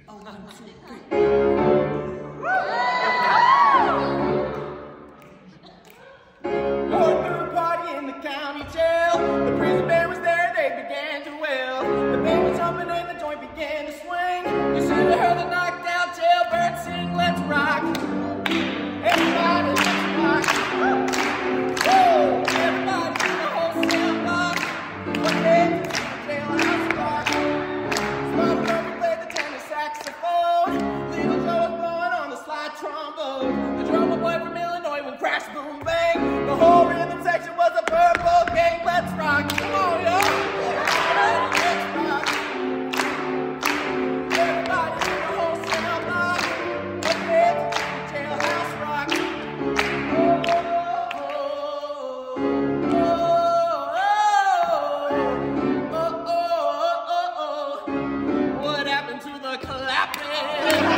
Oh, 1, 2, 3. Going through a party in the county jail. The prison band was there, they began to wail. The band was jumping and the joint began to swing. You should have heard the knocked out jailbird sing, let's rock. Everybody, let's rock. Woo! Everybody in the whole cell block. One day, the jailhouse rock. Small Brody played the tenor saxophone. Little Joe was blowing on the slide trombone. The drummer boy from Illinois went crash, boom, bang. The whole rhythm section was a purple gang. Let's rock. Come on, y'all. Let's rock. Everybody in the whole cell block. One day, the jailhouse rock. What happened to the clapping?